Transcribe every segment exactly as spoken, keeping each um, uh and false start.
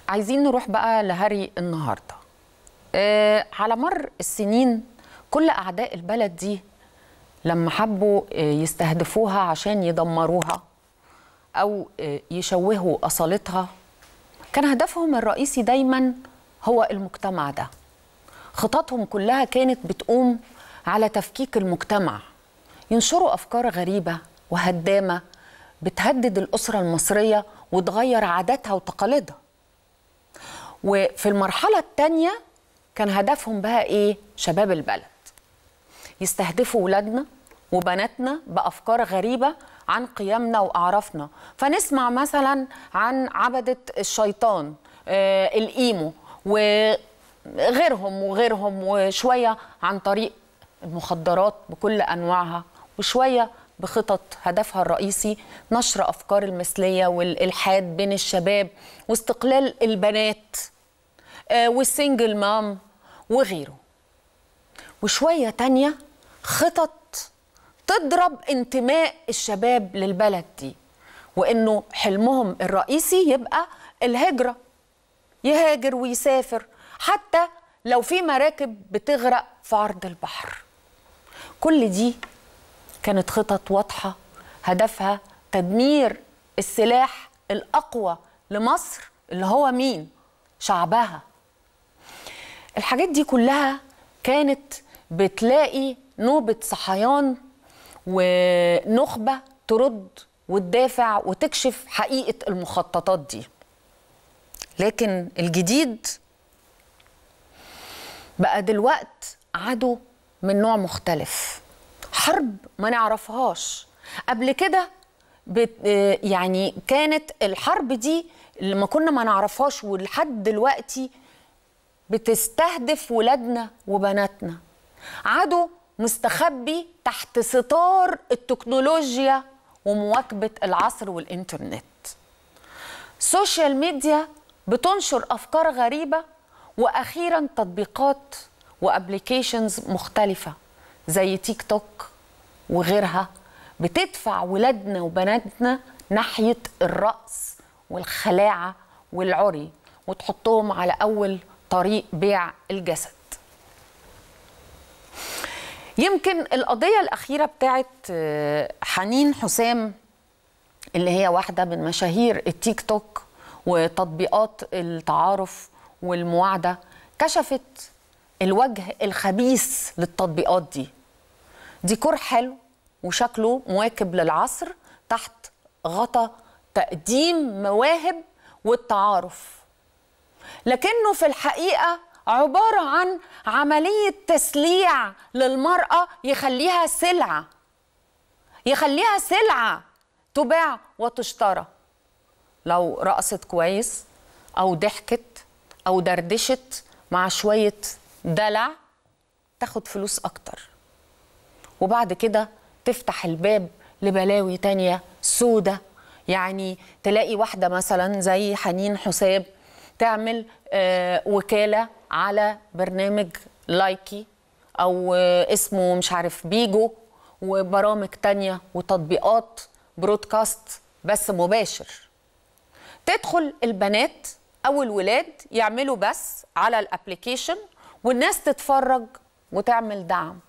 عايزين نروح بقى لهري النهارده. آه على مر السنين كل أعداء البلد دي لما حبوا آه يستهدفوها عشان يدمروها أو آه يشوهوا أصالتها، كان هدفهم الرئيسي دايما هو المجتمع ده. خططهم كلها كانت بتقوم على تفكيك المجتمع، ينشروا أفكار غريبة وهدامة بتهدد الأسرة المصرية وتغير عاداتها وتقاليدها. وفي المرحلة الثانية كان هدفهم بقى إيه؟ شباب البلد، يستهدفوا ولادنا وبناتنا بأفكار غريبة عن قيمنا وأعرافنا. فنسمع مثلا عن عبدة الشيطان، آه الإيمو وغيرهم وغيرهم، وشوية عن طريق المخدرات بكل أنواعها، وشوية بخطط هدفها الرئيسي نشر أفكار المثلية والإلحاد بين الشباب واستقلال البنات آه والسنجل مام وغيره. وشوية تانية خطط تضرب انتماء الشباب للبلد دي، وإنه حلمهم الرئيسي يبقى الهجرة، يهاجر ويسافر حتى لو في مراكب بتغرق في عرض البحر. كل دي كانت خطط واضحة هدفها تدمير السلاح الأقوى لمصر اللي هو مين؟ شعبها. الحاجات دي كلها كانت بتلاقي نوبة صحيان ونخبة ترد وتدافع وتكشف حقيقة المخططات دي. لكن الجديد بقى دلوقت عدو من نوع مختلف، حرب ما نعرفهاش قبل كده. يعني كانت الحرب دي اللي ما كنا ما نعرفهاش ولحد دلوقتي بتستهدف ولادنا وبناتنا. عدو مستخبي تحت ستار التكنولوجيا ومواكبة العصر والإنترنت. سوشيال ميديا بتنشر أفكار غريبة، وأخيرا تطبيقات وأبليكيشنز مختلفة زي تيك توك وغيرها بتدفع ولادنا وبناتنا ناحية الرقص والخلاعة والعري، وتحطهم على أول طريق بيع الجسد. يمكن القضية الأخيرة بتاعت حنين حسام اللي هي واحدة من مشاهير التيك توك وتطبيقات التعارف والمواعدة كشفت الوجه الخبيث للتطبيقات دي. ديكور حلو وشكله مواكب للعصر تحت غطا تقديم مواهب والتعارف، لكنه في الحقيقة عبارة عن عملية تسليع للمرأة، يخليها سلعة، يخليها سلعة تباع وتشترى. لو رقصت كويس أو ضحكت أو دردشت مع شوية دلع تاخد فلوس أكتر، وبعد كده تفتح الباب لبلاوي تانية سودة. يعني تلاقي واحدة مثلا زي حنين حسام تعمل آه وكالة على برنامج لايكي أو آه اسمه مش عارف بيجو، وبرامج تانية وتطبيقات برودكاست بس مباشر. تدخل البنات أو الولاد يعملوا بس على الابليكيشن والناس تتفرج وتعمل دعم.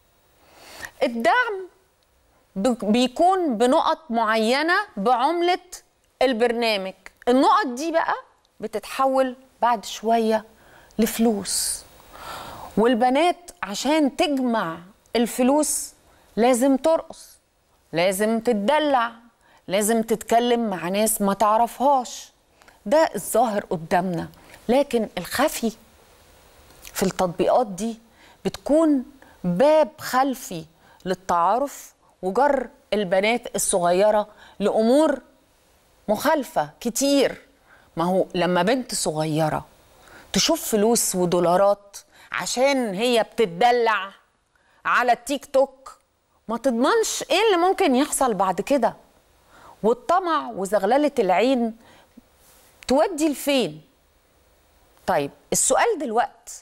الدعم بيكون بنقط معينة بعملة البرنامج. النقط دي بقى بتتحول بعد شوية لفلوس، والبنات عشان تجمع الفلوس لازم ترقص، لازم تتدلع، لازم تتكلم مع ناس ما تعرفهاش. ده الظاهر قدامنا، لكن الخفي في التطبيقات دي بتكون باب خلفي للتعارف وجر البنات الصغيرة لأمور مخالفة كتير. ما هو لما بنت صغيرة تشوف فلوس ودولارات عشان هي بتتدلع على التيك توك، ما تضمنش ايه اللي ممكن يحصل بعد كده، والطمع وزغللة العين تودي لفين. طيب السؤال دلوقتي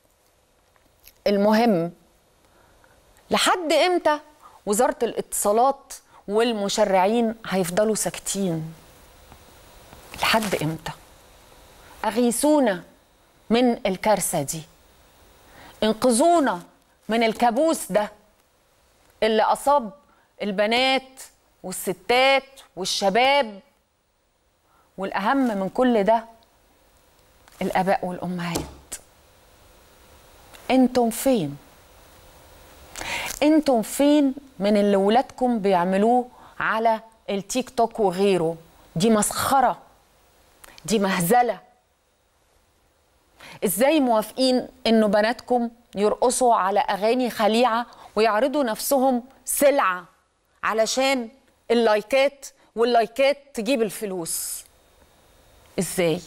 المهم، لحد امتى وزارة الاتصالات والمشرعين هيفضلوا ساكتين؟ لحد امتى؟ أغيثونا من الكارثة دي، انقذونا من الكابوس ده اللي أصاب البنات والستات والشباب، والأهم من كل ده الآباء والأمهات. انتم فين؟ انتم فين من اللي ولادكم بيعملوه على التيك توك وغيره؟ دي مسخرة، دي مهزلة. ازاي موافقين انه بناتكم يرقصوا على اغاني خليعة ويعرضوا نفسهم سلعة علشان اللايكات، واللايكات تجيب الفلوس؟ ازاي؟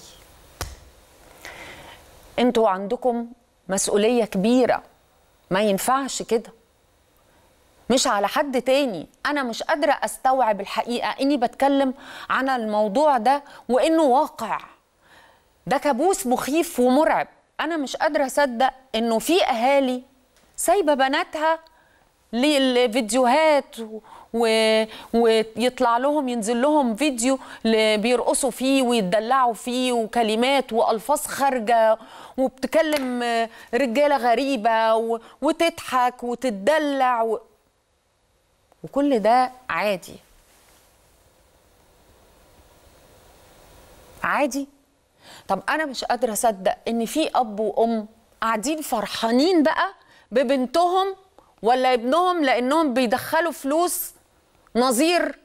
انتوا عندكم مسؤولية كبيرة، ما ينفعش كده. مش على حد تاني، أنا مش قادرة أستوعب الحقيقة إني بتكلم عن الموضوع ده وإنه واقع. ده كابوس مخيف ومرعب. أنا مش قادرة أصدق إنه في أهالي سايبة بناتها للفيديوهات و... ويطلع لهم، ينزل لهم فيديو بيرقصوا فيه ويتدلعوا فيه وكلمات وألفاظ خارجة وبتكلم رجالة غريبة و... وتضحك وتتدلع و... وكل ده عادي. عادي. طب أنا مش قادرة أصدق إن في أب وأم قاعدين فرحانين بقى ببنتهم ولا ابنهم لأنهم بيدخلوا فلوس نظير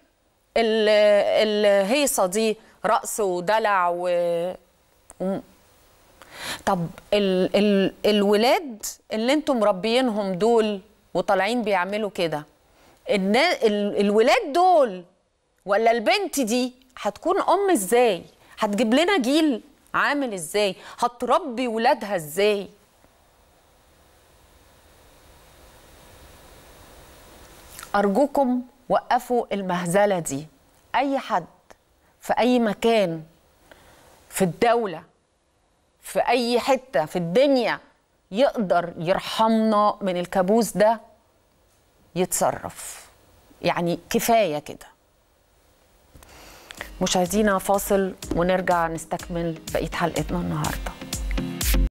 الهيصة دي، رقص ودلع و... طب ال... ال... الولاد اللي انتم مربيينهم دول وطالعين بيعملوا كده، ال... الولاد دول ولا البنت دي هتكون أم ازاي؟ هتجيب لنا جيل عامل ازاي؟ هتربي ولادها ازاي؟ أرجوكم وقفوا المهزلة دي. أي حد في أي مكان في الدولة في أي حتة في الدنيا يقدر يرحمنا من الكابوس ده يتصرف. يعني كفاية كده. مشاهدينا فاصل ونرجع نستكمل بقية حلقتنا النهارده.